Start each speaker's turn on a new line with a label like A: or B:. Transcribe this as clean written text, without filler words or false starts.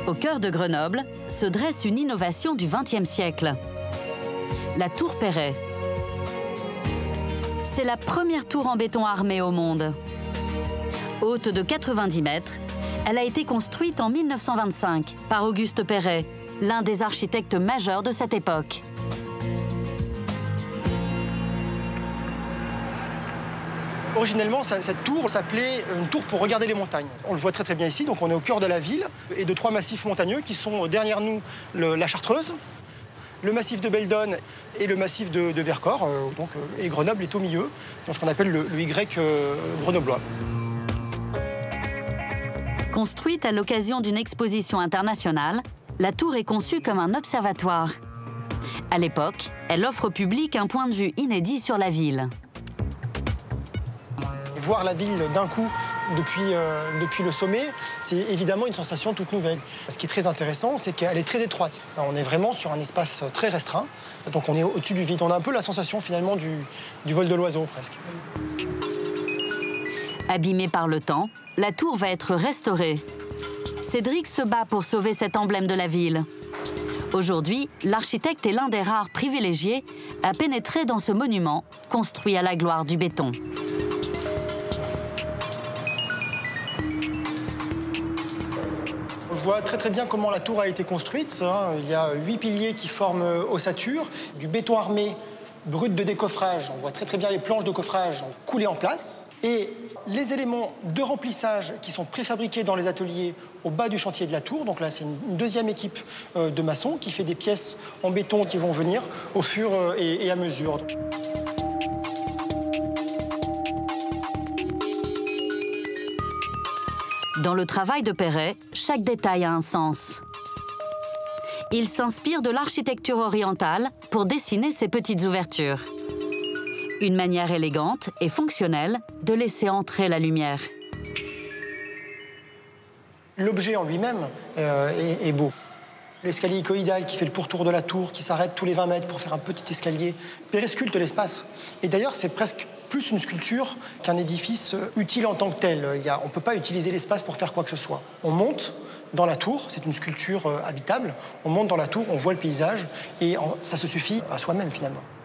A: Au cœur de Grenoble se dresse une innovation du XXe siècle. La tour Perret. C'est la première tour en béton armé au monde. Haute de 90 mètres, elle a été construite en 1925 par Auguste Perret, l'un des architectes majeurs de cette époque.
B: Originellement, cette tour s'appelait une tour pour regarder les montagnes. On le voit très bien ici, donc on est au cœur de la ville et de trois massifs montagneux qui sont derrière nous la Chartreuse, le massif de Beldonne et le massif de Vercors. Et Grenoble est au milieu, dans ce qu'on appelle le Y grenoblois.
A: Construite à l'occasion d'une exposition internationale, la tour est conçue comme un observatoire. À l'époque, elle offre au public un point de vue inédit sur la ville.
B: Voir la ville d'un coup depuis le sommet, c'est évidemment une sensation toute nouvelle. Ce qui est très intéressant, c'est qu'elle est très étroite. On est vraiment sur un espace très restreint, donc on est au-dessus du vide. On a un peu la sensation finalement du vol de l'oiseau presque.
A: Abîmée par le temps, la tour va être restaurée. Cédric se bat pour sauver cet emblème de la ville. Aujourd'hui, l'architecte est l'un des rares privilégiés à pénétrer dans ce monument construit à la gloire du béton.
B: On voit très bien comment la tour a été construite. Il y a 8 piliers qui forment ossature, du béton armé brut de décoffrage. On voit très bien les planches de coffrage coulées en place. Et les éléments de remplissage qui sont préfabriqués dans les ateliers au bas du chantier de la tour. Donc là, c'est une deuxième équipe de maçons qui fait des pièces en béton qui vont venir au fur et à mesure.
A: Dans le travail de Perret, chaque détail a un sens. Il s'inspire de l'architecture orientale pour dessiner ces petites ouvertures. Une manière élégante et fonctionnelle de laisser entrer la lumière.
B: L'objet en lui-même est beau. L'escalier icoïdal qui fait le pourtour de la tour, qui s'arrête tous les 20 mètres pour faire un petit escalier, Perret sculpte l'espace. Et d'ailleurs, c'est presque plus une sculpture qu'un édifice utile en tant que tel. On ne peut pas utiliser l'espace pour faire quoi que ce soit. On monte dans la tour, c'est une sculpture habitable, on monte dans la tour, on voit le paysage et ça se suffit à soi-même finalement.